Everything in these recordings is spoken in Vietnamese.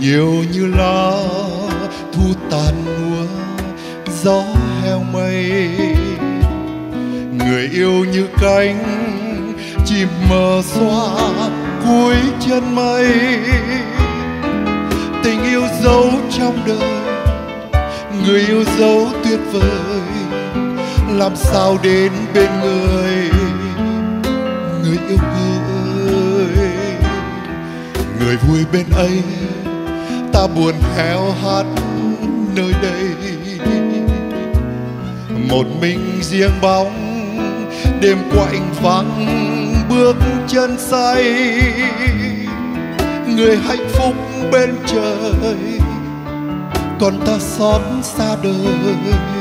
yêu như lá thu tàn úa gió heo mây, người yêu như cánh chim mờ xóa cuối chân mây. Tình yêu giấu trong đời, người yêu dấu tuyệt vời, làm sao đến bên người yêu ơi. Người vui bên ấy, ta buồn héo hắt nơi đây. Một mình riêng bóng, đêm quạnh vắng bước chân say. Người hạnh phúc bên trời, còn ta xót xa đời.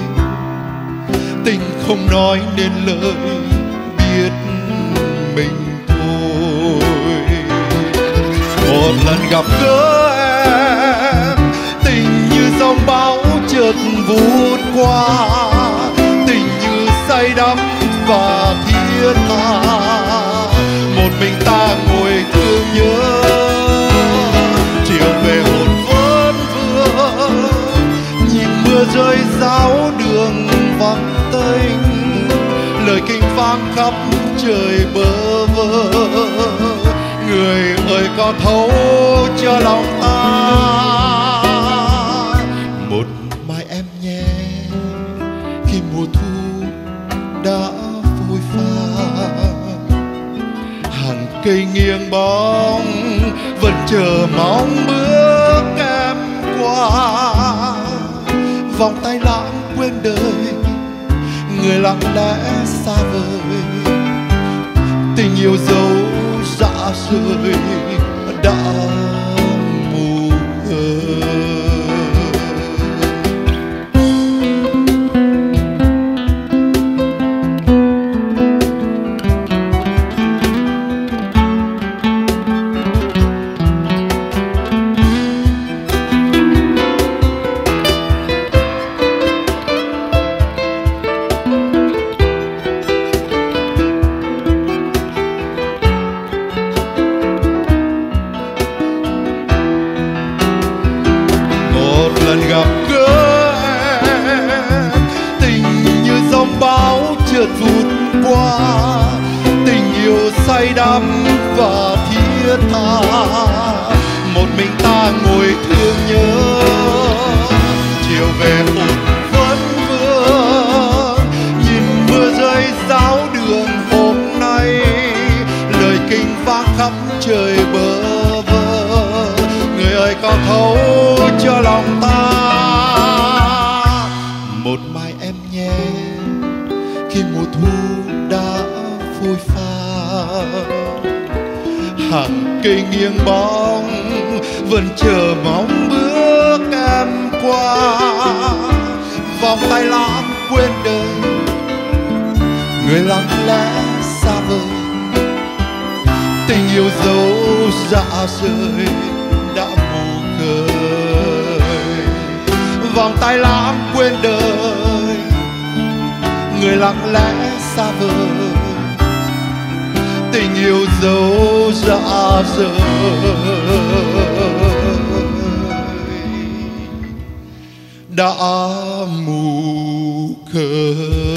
Tình không nói nên lời, biết mình thôi. Một lần gặp gỡ em, tình như dòng bão chợt vút qua. Tình như say đắm và thiết tha, một mình ta ngồi thương nhớ. Chiều về hồn vẫn vương, nhìn mưa rơi ráo đường vắng tênh. Lời kinh vang khắp trời bơ vơ, người ơi có thấu cho lòng ta. Một mai em nhé, khi mùa thu đã phôi pha. Hàng cây nghiêng bóng vẫn chờ mong bước em qua. Vòng tay lãng quên đời, người lặng lẽ xa vời. Tình yêu dấu dã rời đã mù khờ. Lần gặp gỡ em, tình như dòng bão chợt vụt qua. Tình yêu say đắm và thiết tha, một mình ta ngồi thương nhớ. Chiều về hồn vẫn vương, nhìn mưa rơi ráo đường hôm nay. Lời kinh vang khắp trời bơ vơ, người ơi có thấu cho lòng ta. Một mai em nhé, khi mùa thu đã phôi pha. Hàng cây nghiêng bóng vẫn chờ mong bước em qua. Vòng tay lãng quên đời, người lặng lẽ xa vời. Tình yêu dấu dã rời đã mù khơi. Vòng tay lãng quên đời, người lặng lẽ xa vời. Tình yêu dấu dã rời đã mù khơi.